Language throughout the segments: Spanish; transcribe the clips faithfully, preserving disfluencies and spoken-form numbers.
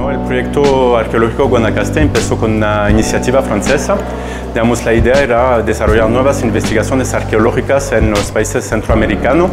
Bueno, el proyecto arqueológico Guanacaste empezó con una iniciativa francesa. Digamos, la idea era desarrollar nuevas investigaciones arqueológicas en los países centroamericanos.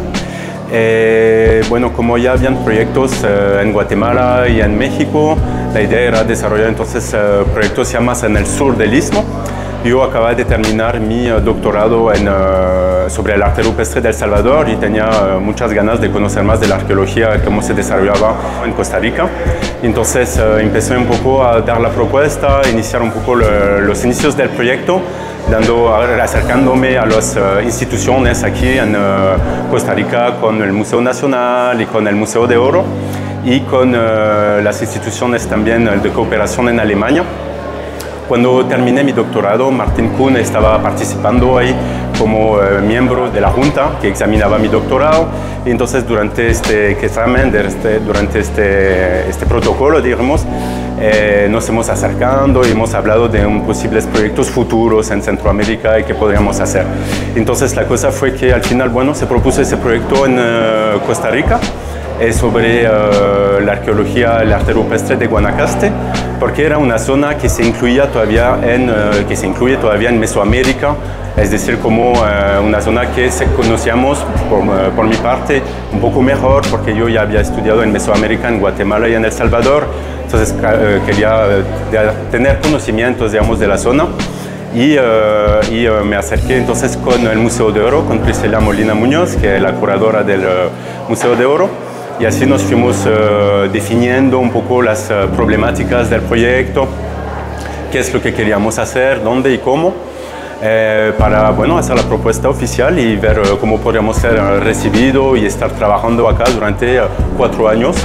Eh, bueno, como ya habían proyectos eh, en Guatemala y en México, la idea era desarrollar entonces eh, proyectos ya más en el sur del Istmo. Yo acababa de terminar mi uh, doctorado en, uh, sobre el arte rupestre de El Salvador y tenía uh, muchas ganas de conocer más de la arqueología, cómo se desarrollaba en Costa Rica. Entonces uh, empecé un poco a dar la propuesta, iniciar un poco le, los inicios del proyecto, dando, acercándome a las uh, instituciones aquí en uh, Costa Rica con el Museo Nacional y con el Museo de Oro y con uh, las instituciones también de cooperación en Alemania. Cuando terminé mi doctorado, Martín Kuhn estaba participando ahí como eh, miembro de la junta que examinaba mi doctorado. Y entonces durante este examen, este, durante este, este protocolo, digamos, eh, nos hemos acercado y hemos hablado de un posibles proyectos futuros en Centroamérica y qué podríamos hacer. Entonces la cosa fue que al final, bueno, se propuso ese proyecto en uh, Costa Rica. Es sobre uh, la arqueología, el arte rupestre de Guanacaste, porque era una zona que se incluía todavía en, uh, que se incluye todavía en Mesoamérica, es decir, como uh, una zona que se conocíamos por, uh, por mi parte un poco mejor, porque yo ya había estudiado en Mesoamérica, en Guatemala y en El Salvador, entonces uh, quería uh, tener conocimientos, digamos, de la zona. Y, uh, y uh, me acerqué entonces con el Museo de Oro, con Priscila Molina Muñoz, que es la curadora del uh, Museo de Oro. Y así nos fuimos uh, definiendo un poco las uh, problemáticas del proyecto, qué es lo que queríamos hacer, dónde y cómo, eh, para bueno, hacer la propuesta oficial y ver uh, cómo podríamos ser uh, recibidos y estar trabajando acá durante uh, cuatro años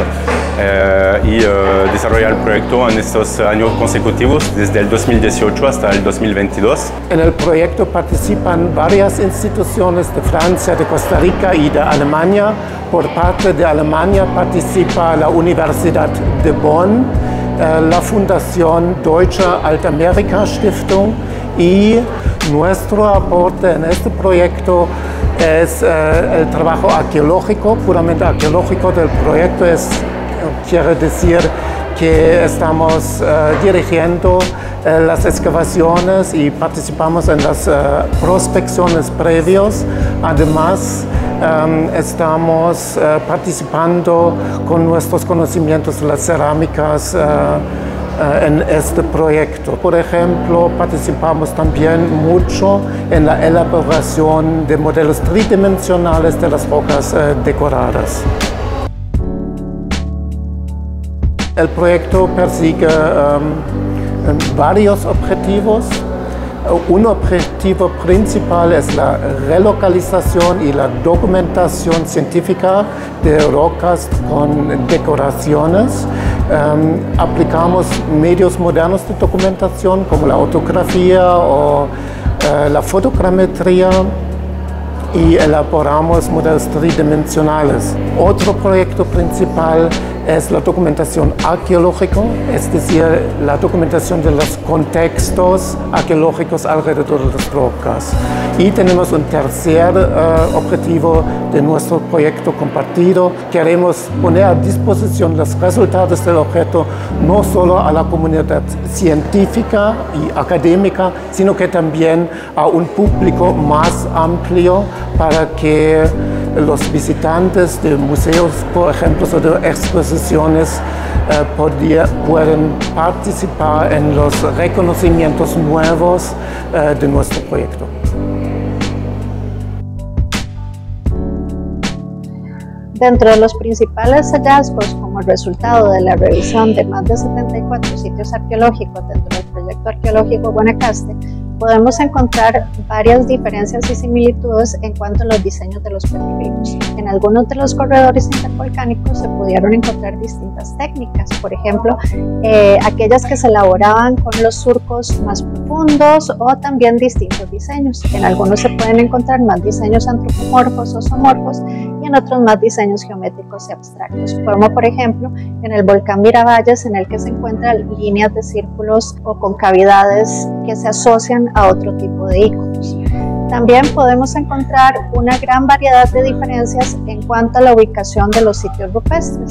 eh, y uh, desarrollar el proyecto en estos años consecutivos, desde el dos mil dieciocho hasta el dos mil veintidós. En el proyecto participan varias instituciones de Francia, de Costa Rica y de Alemania. Por parte de Alemania participa la Universidad de Bonn, eh, la Fundación Deutsche Altamerika Stiftung y nuestro aporte en este proyecto es eh, el trabajo arqueológico, puramente arqueológico del proyecto. Es, quiere decir que estamos eh, dirigiendo eh, las excavaciones y participamos en las eh, prospecciones previas. Además, Um, estamos uh, participando con nuestros conocimientos de las cerámicas uh, uh, en este proyecto. Por ejemplo, participamos también mucho en la elaboración de modelos tridimensionales de las rocas uh, decoradas. El proyecto persigue um, varios objetivos. Un objetivo principal es la relocalización y la documentación científica de rocas con decoraciones. Um, aplicamos medios modernos de documentación como la autografía o uh, la fotogrametría y elaboramos modelos tridimensionales. Otro proyecto principal es la documentación arqueológica, es decir, la documentación de los contextos arqueológicos alrededor de las rocas. Y tenemos un tercer uh, objetivo de nuestro proyecto compartido. Queremos poner a disposición los resultados del objeto no solo a la comunidad científica y académica, sino que también a un público más amplio para que los visitantes de museos, por ejemplo, o de exposiciones, eh, podía, pueden participar en los reconocimientos nuevos eh, de nuestro proyecto. Dentro de los principales hallazgos como resultado de la revisión de más de setenta y cuatro sitios arqueológicos dentro del proyecto arqueológico Guanacaste, podemos encontrar varias diferencias y similitudes en cuanto a los diseños de los petroglifos. En algunos de los corredores intervolcánicos se pudieron encontrar distintas técnicas, por ejemplo, eh, aquellas que se elaboraban con los surcos más profundos o también distintos diseños. En algunos se pueden encontrar más diseños antropomorfos o zoomorfos y en otros más diseños geométricos y abstractos, como por ejemplo en el volcán Miravalles, en el que se encuentran líneas de círculos o concavidades que se asocian a otro tipo de íconos. También podemos encontrar una gran variedad de diferencias en cuanto a la ubicación de los sitios rupestres.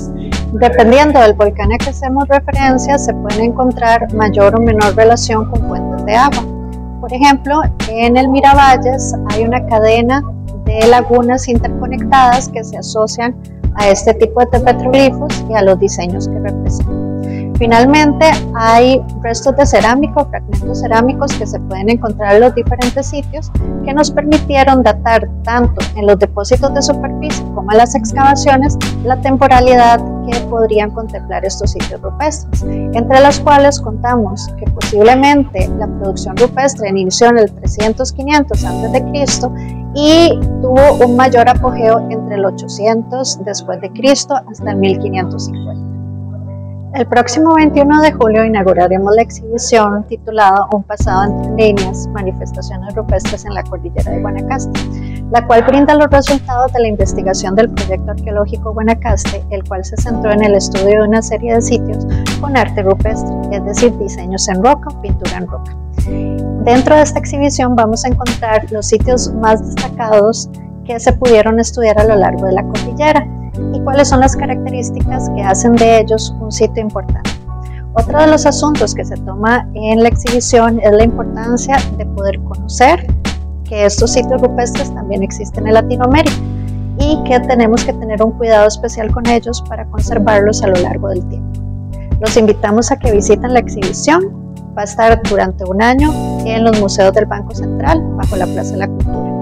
Dependiendo del volcán a que hacemos referencia, se puede encontrar mayor o menor relación con fuentes de agua. Por ejemplo, en el Miravalles hay una cadena de lagunas interconectadas que se asocian a este tipo de petroglifos y a los diseños que representan. Finalmente, hay restos de cerámica o fragmentos cerámicos que se pueden encontrar en los diferentes sitios que nos permitieron datar tanto en los depósitos de superficie como en las excavaciones la temporalidad que podrían contemplar estos sitios rupestres, entre los cuales contamos que posiblemente la producción rupestre inició en el trescientos quinientos antes de Cristo y tuvo un mayor apogeo entre el ochocientos después de Cristo hasta el mil quinientos cincuenta. El próximo veintiuno de julio inauguraremos la exhibición titulada Un pasado entre líneas, manifestaciones rupestres en la cordillera de Guanacaste, la cual brinda los resultados de la investigación del proyecto arqueológico Guanacaste, el cual se centró en el estudio de una serie de sitios con arte rupestre, es decir, diseños en roca o pintura en roca. Dentro de esta exhibición vamos a encontrar los sitios más destacados que se pudieron estudiar a lo largo de la cordillera y cuáles son las características que hacen de ellos un sitio importante. Otro de los asuntos que se toma en la exhibición es la importancia de poder conocer que estos sitios rupestres también existen en Latinoamérica y que tenemos que tener un cuidado especial con ellos para conservarlos a lo largo del tiempo. Los invitamos a que visiten la exhibición. Va a estar durante un año en los museos del Banco Central bajo la Plaza de la Cultura.